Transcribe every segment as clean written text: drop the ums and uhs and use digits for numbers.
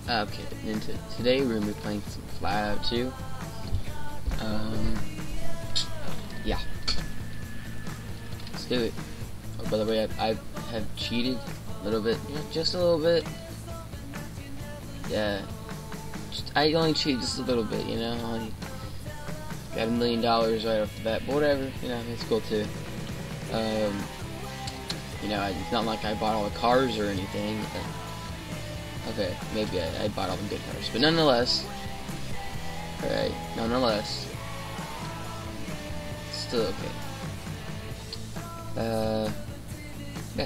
Okay, then today we're gonna be playing some Fallout 2. Yeah, let's do it. Oh, by the way, I have cheated a little bit, just a little bit. Yeah, I only cheated just a little bit, I only got $1 million right off the bat, but whatever, it's cool too. It's not like I bought all the cars or anything. Okay, maybe I bought all the good cars, but nonetheless, still okay. Yeah.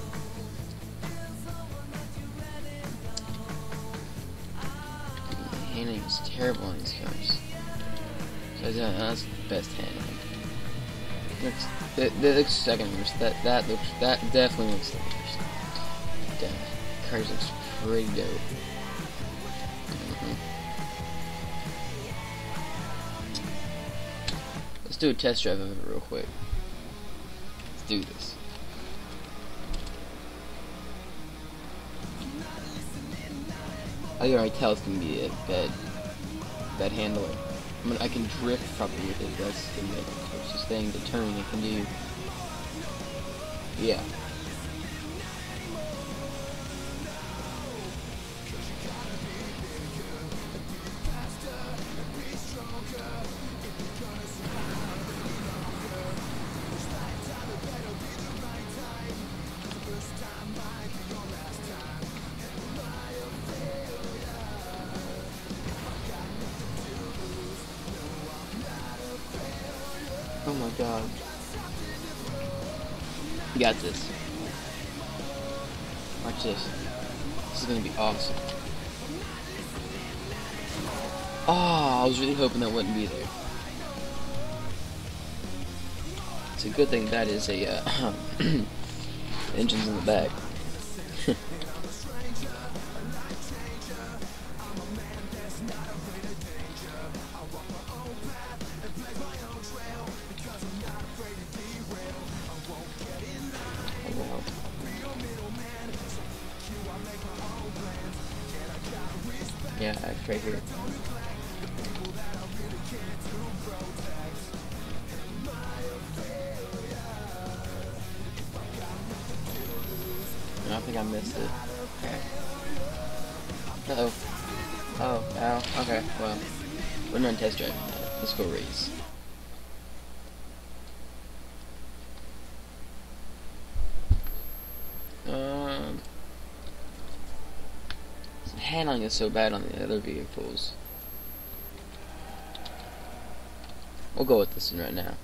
The handling is terrible on these cars. So that's the best handling. That looks second worst. That definitely looks the worst. The cars looks pretty dope. Let's do a test drive of it real quick. Let's do this. I can already tell it's gonna be a bad handling. I can drift properly with it. That's the closest thing to turning it can do. Yeah. Oh my god. You got this. Watch this. This is gonna be awesome. Oh, I was really hoping that wouldn't be there. It's a good thing that is a engine's in the back. Yeah, it's right here. I think I missed it. Okay. Uh-oh. Oh, ow. Okay, well. We're not test driving that. Let's go race. Handling is so bad on the other vehicles. We'll go with this one right now.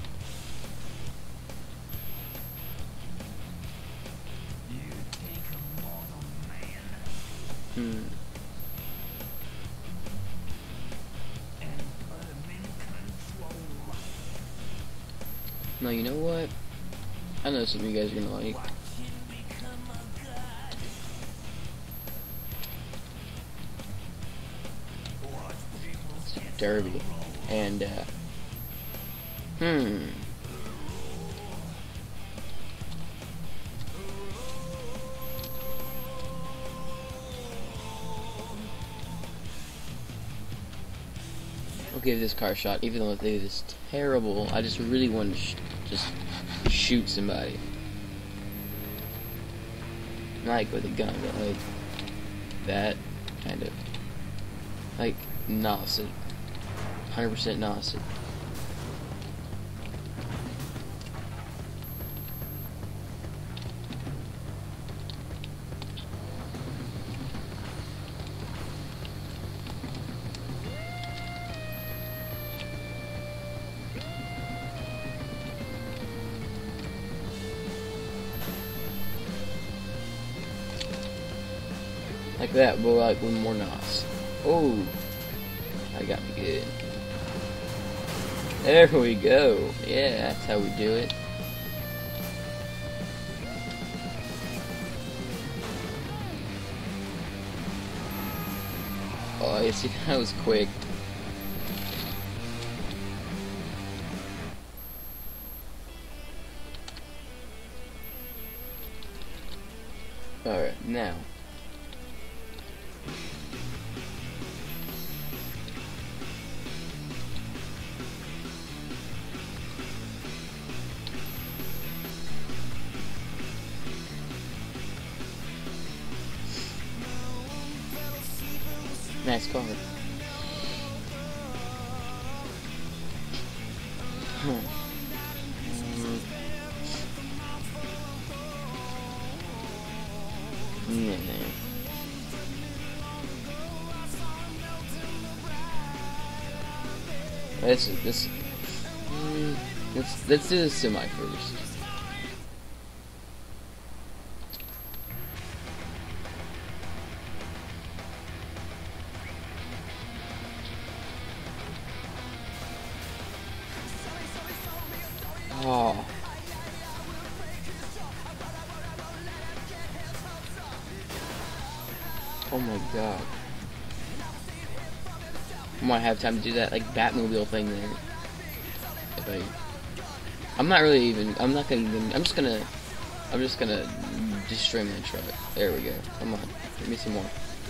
No, you know what? I know something you guys are gonna like. Derby. And, I'll give this car a shot, even though it is terrible. I just really want to just shoot somebody. Not like with a gun, but like that kind of. Like, Nosset. 100% Nosset. Like that, but like with more NOS. Oh, that got me good. There we go. Yeah, that's how we do it. Oh, you see, that was quick. Alright, now. Nice car. Huh. Yeah. Let's do the semi first. Oh. Oh my god. I might have time to do that like Batmobile thing there. I'm not really even. I'm not gonna even. I'm just gonna destroy my truck. There we go. Come on, give me some more.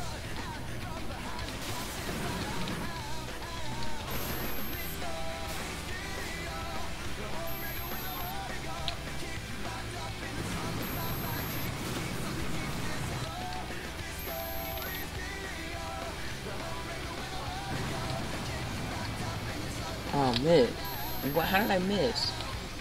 Oh, miss. What? How did I miss?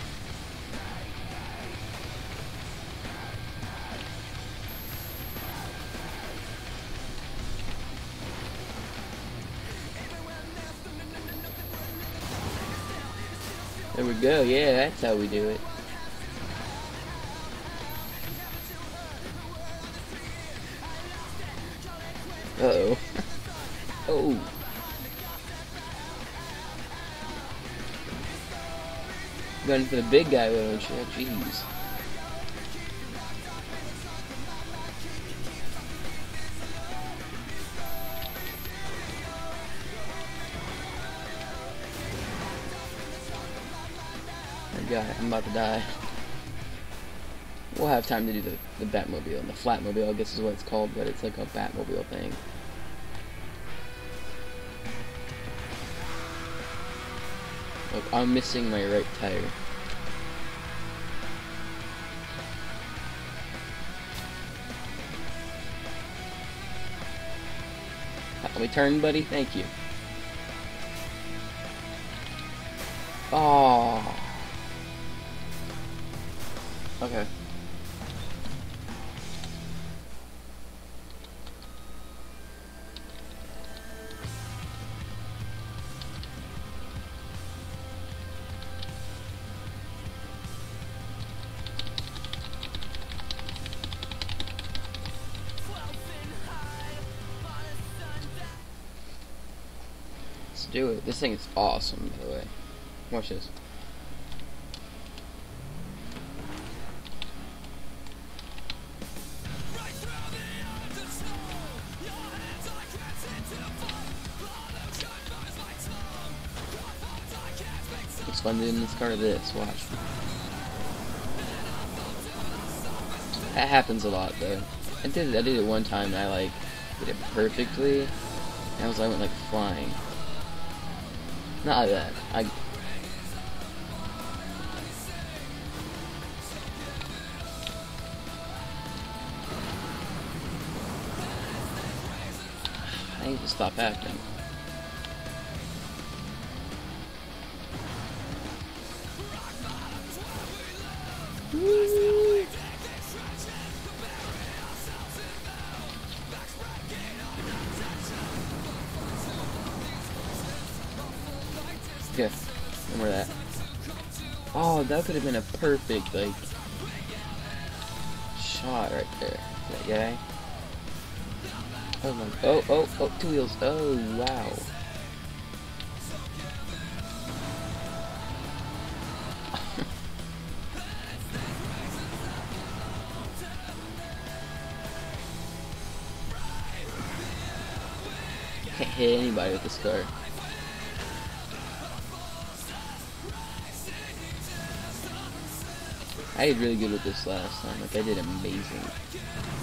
There we go. Yeah, that's how we do it. Uh-oh. Oh. Going for the big guy, don't you? Jeez. Oh god, I'm about to die. We'll have time to do the Batmobile, and the Flatmobile, I guess is what it's called, but it's like a Batmobile thing. Look, I'm missing my right tire. Let me turn, buddy. Thank you. Oh. Okay. Let's do it. This thing is awesome, by the way. Watch this. It's fun doing this car to this. Watch. That happens a lot, though. I did it one time, and I like did it perfectly, and I went like flying. Not like that. I need to stop happening. Woo! Okay, remember that. Oh, that could have been a perfect, like, shot right there. That guy. Oh my, oh, 2 wheels. Oh, wow. Can't hit anybody with this car. I did really good with this last time. Like, I did amazing.